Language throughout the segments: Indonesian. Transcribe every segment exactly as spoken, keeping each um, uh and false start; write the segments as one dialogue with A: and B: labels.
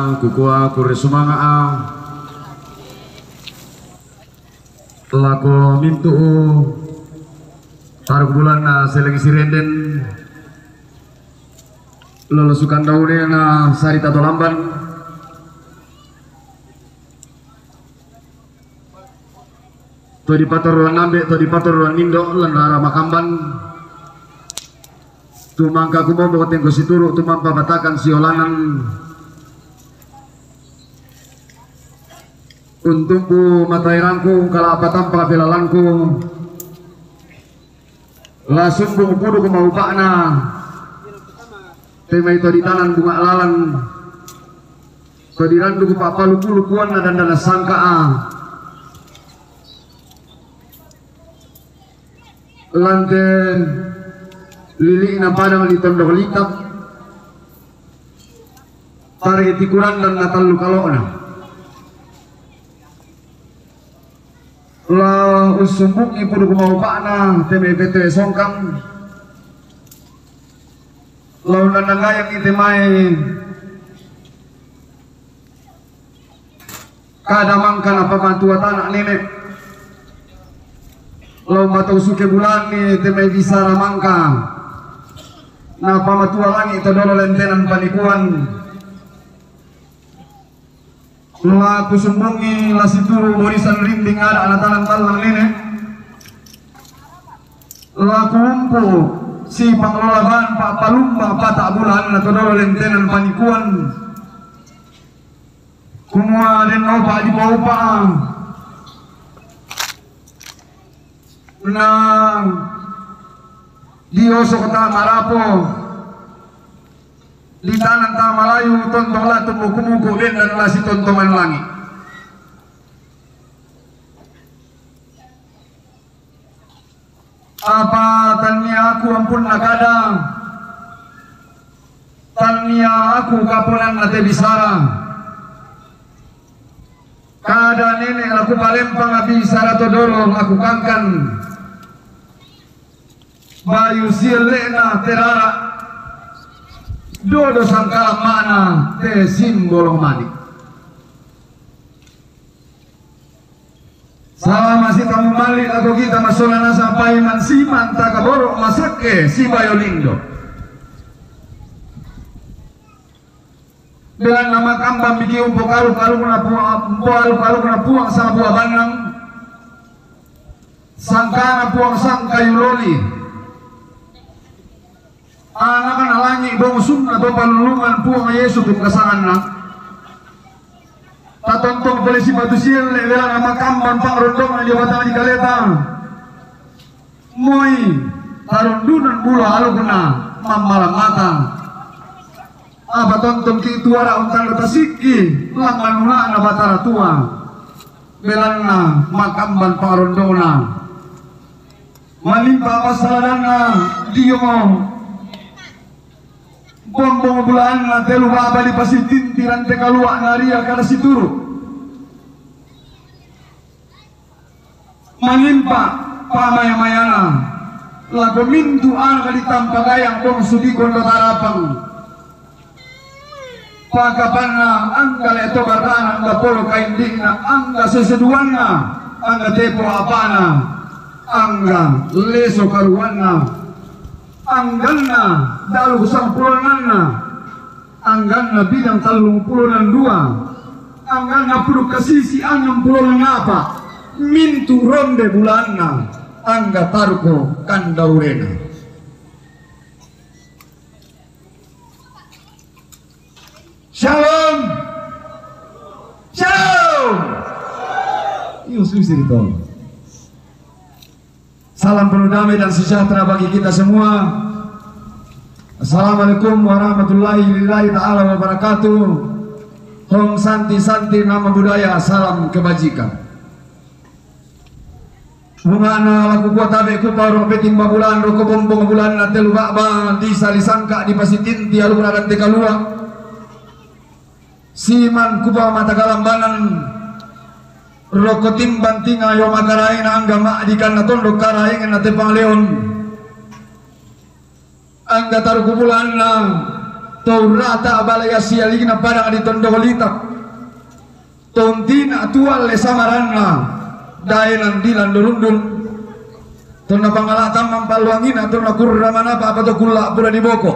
A: kukua kure sumanga ang lako mintu taruh bulan na selagi sirenden lolo sukan daune na sarita tolamban to di patoruan nambe to di patoruan nindo lan rara makamban tumangka kumobo tengko situru tumampa batakan siolanan untukku matairangku kala apa tanpa pelalanku langsung bungu pudu ku mau pakna tema itu di tanan bunga lalan kodirandu ku pak palu pulu kuan dan dana sangka a lanten lili ina padang di tondok litap target tikuran dan natal lukalona la usumbuk ipudu kumau pakna teme bete songkang lau nanangayang ite main kadamangkan apa mantua tanah nenek lau matau suke bulan ni teme bisa ramangka na pamatua langit itu dolo lentenan panikuan la kusumbungi la situru borisan rinding ada anak tangan talang nenek la kumpu si pengelolaban pak palumba patak bulan atau dolo lentenan panikuan kumua den opa di bawah pa na dioso kota marapo di tanah ta Malayu tontonglah tumuku-muku den dan lasi tontongan langit apa tania aku ampun nakada tania aku kapunan nate bisara kada nenek aku palempang api bisara todoro aku kangkan bayu silena terara dodo sangkala mana te simbol manik sama masih tamu malik aku kita masolana sampai mansiman takaborok masake si bayolindo dengan nama kambang bigi umpo kalu kalu kena puang umpo kalu kalu kena puang sama buah banang sangkana puang sang kayu loli anak kan alangi bong sumna atau palulungan puang Yesus di kasangan na tatontong polisi batu sial lelah nama kambang pang rondong na jawatan di kaleta moi tarundunan bula alu kena mamalang mata apa tonton ki tuara untang letasiki langan una na batara tua belanna makambang pang rondona malimpa masaladana diyo bombong bulan na telu babali pasitin tirante kalua naria kada situru malimpa pamaya-mayana lago mintu ang kalitampa gayang kong sudi kondo tarapang pagkapanna angga leto barana angga polo kaindigna angga seseduanna angga tepo apana angga leso karuanna angganna dalu kusang pulonanna angganna bidang talung pulonan dua angganna puluh kasisi anam pulonan apa mintu ronde bulanna angga taruko kandaurena shalom shalom iyo susi itu salam penuh damai dan sejahtera bagi kita semua. Assalamualaikum warahmatullahi ta'ala wabarakatuh. Hong santi santi nama budaya, salam kebajikan. Mungana laku kuat abe ku parok beting babulan roko bombong bulan na telu bakba di salisangka di pasitin ti alumna dan tekalua. Siman kuba mata galambanan roko timban tinga yo makarain angga maadikan na tondok karain na tepang leon angga taruh bulan na Taurata balaya sialina padang di tondok litak tontina tual le samaranna daenan dilan durundun tonna pangala tamam palwangina tonna kurra manapa apa to kulla pura di boko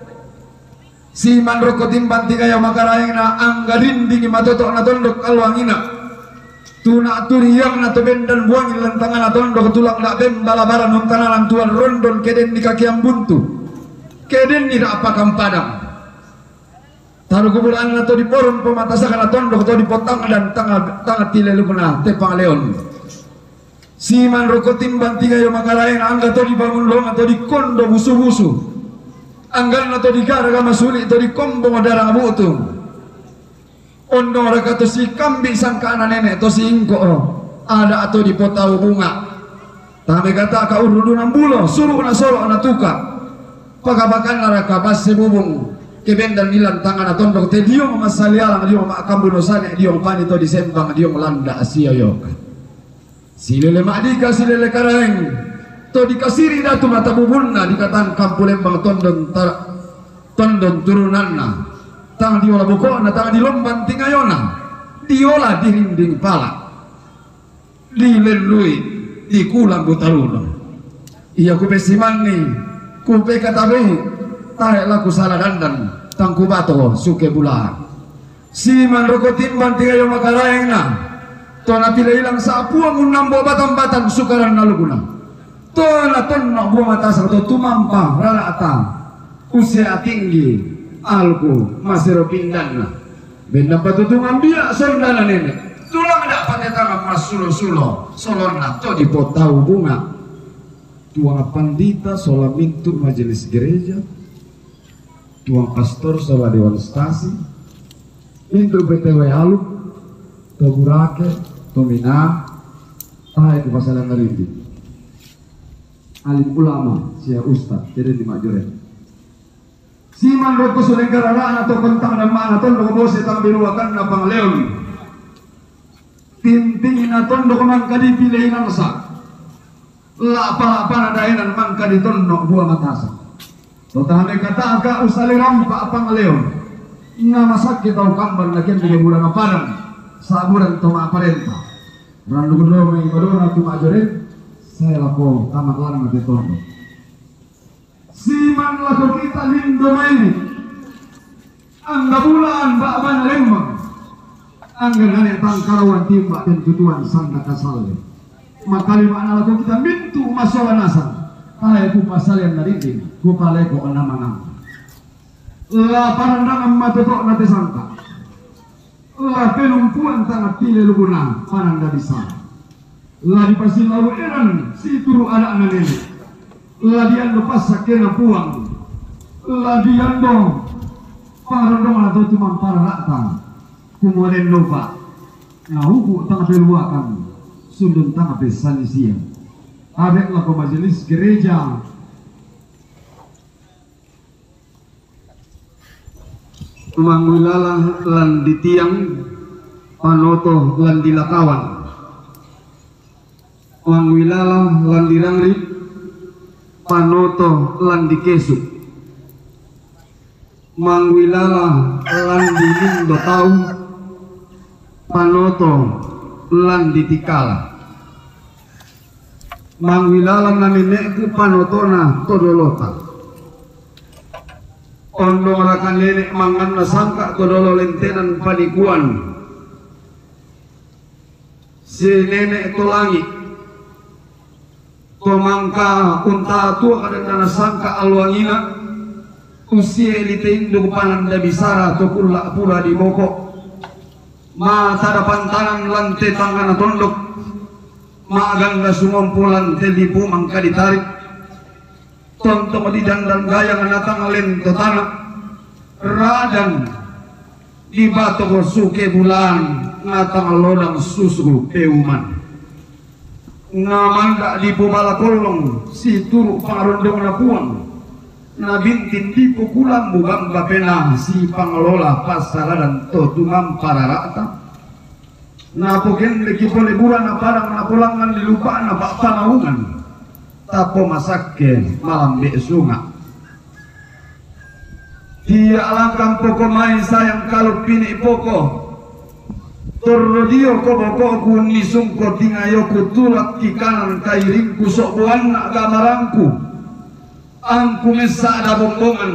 A: si manroko timban tiga yang makaraina anggarin dingi matoto na tondok kalwangina tuna turiyang na to bendan buangin lantangan na tondok tulang na bembalabaran nuntana lantuan rondon keden di kaki yang buntu keden tidak apa kampadang taruh kuburan atau di porun pematasakan atau tondok atau di potang dan tangga tangga tilelu kena tepang leon si man roko timbang tiga yang makarain angga atau dibangun long atau di kondo busu-busu anggan atau di karaga masuli atau di kombong darah butu ondo mereka atau si kambing sangka anak nenek atau si ingko ada atau di potau bunga tapi kata ka urudu nambulo suruh na solo na tuka pagabakan naraka pas sebubung keben dan nilan tangan atau tondok te dio masalialang dio makam bunosane dio pani to disembang dio melanda asia yo silele madika silele kareng to dikasiri datu mata bubunna dikatan kampulembang tondon tar tondon turunanna tang diola bukona tang di lomban tingayona diola dirinding pala dilelui di kulang butaruna iya ku pesimani ku pe katabe tarik laku salah dandan tangku bato suke bulan si manroko timban tiga yang makaraeng na to na pila ilang sa apuang unambo batang-batang sukaran naluguna to na ton na buang atas atau tumampa rara atang usia tinggi alku masiro pindan na benda patutungan biak sondana nenek tulang ada pada tangan mas sulo-sulo solorna to di potau bunga tuang pandita solamintu majelis gereja tuang pastor sawa dewan stasi pintu B T W aluk to burake to mina tahe ku pasalan narindi alim ulama sia ustad jadi di majore si mandoko suleng kararaan atau kentang dan mana tondok bose tang biruakan na pangleon tintingin na tondok mangka dipilih nangsa la apa-apa na daenan mangka di tondok buah matasa totahane kata agak usali rampa apa ngaleon nga masakit tau kambar lakian tiga bulan aparan saburan toma aparenta randu kedua may kodona tuma ajore saya lako tamat larang ati tondo siman lako kita lindo maini angga bulan ba'ban lembang angga nane tangkarawan timba dan tutuan sanda kasalnya makali makna lako kita mintu masalah nasan ay ku pasal yang narinding ku palay ko anamang la panandang matotok na tesangka la penumpuan tangat pile luguna pananda bisa la di pasin lalu eran si turu anak nenek la diando pasak kena puang la diando parandong atau cuma para rata kumulen lupa ngahuku tangat beluakan sundun tangat besan siang abek lah majelis gereja mangwilalah lan ditiang panoto lan dilakawan mangwilalah lan dirangri panoto lan dikesuk mangwilalah lan dilindo tau panoto lan ditikala mangwilalan na nenek panotona todolota ondo rakan nenek mangan na sangka todolo lentenan panikuan si nenek tolangi tomangka unta tua kadang na sangka alwangina usia eliteindo pananda bisara to kula pura di boko mata dapan tangan lante tangan tondok maganda sumampulan telipu mangka ditarik tontok di dandan gayang natang alen totana radan di batok suke bulan natang lodang susu peuman ngamanda di pubala kolong si turu parondong na puang na bintin di pukulan bugang bapena si pangelola pasaradan to tumam pararata na poken leki pole bulan na parang na pulangan dilupa na bak panahungan tapo masake malam be sunga Dia langkang poko mai sayang kalau pini poko. Torrodio ko boko kuni sungko tingayo ku tulak ki kanan kairingku sok buana gamarangku. Angku mesa ada bombongan.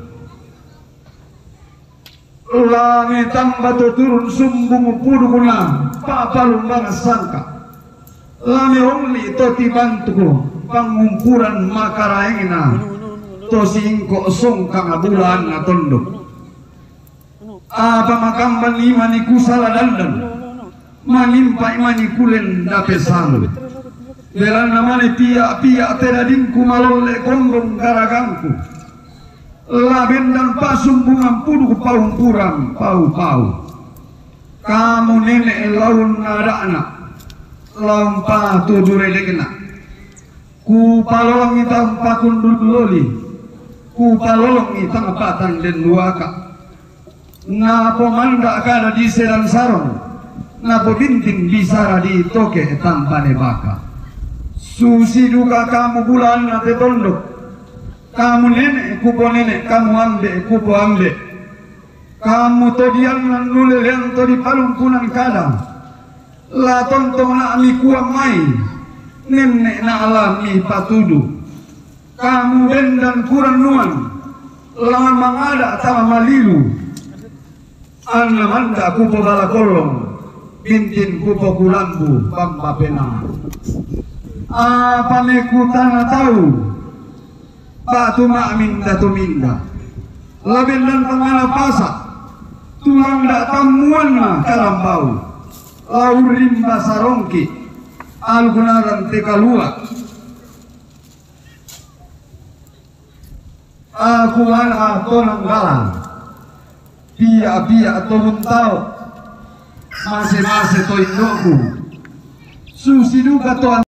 A: Langitan batu turun sumbung pudu kuna papalung bang sangka. Lami ongli to tibantuku pangumpuran makaraengna. To singko songkang bulan na tondo. Apa makam bani mani kusala dandan. Manimpai mani kulen dape salu. Belan namane pia pia teradinku malolle kondong garagangku. Laben dan pasung bunga pudu paumpuran pau pau. Kamu nenek laun nadakna. Laun pa tujure dekna. Ku palolong itam pakundul loli. Ku palolong itang patan den luaka. Napo manda kada di sedan sarong. Napo bintin bisara di toke tampane baka. Susi duka kamu bulan na tetondok. Kamu nenek kupo nenek, kamu ambe kupo ambe. Kamu todian nan nulelean to di palungkunan kadang. La tontong na ami kuang mai. Nenek na alami patudu. Kamu bendan kurang nuan. Lama mangada tama malilu. Anna manda kupo balakolong. Bintin kupo kulambu bamba pena. Apa mekutana tahu. Batu ma'minda tuminda. Labin dan pengala pasak. Tulang dak tamuan na kalambau. Laur rimba sarongki. Algunaran tekalua. Aku mana tonang galang. Pia-pia turun tau. Mase-mase to indoku. Susi duka to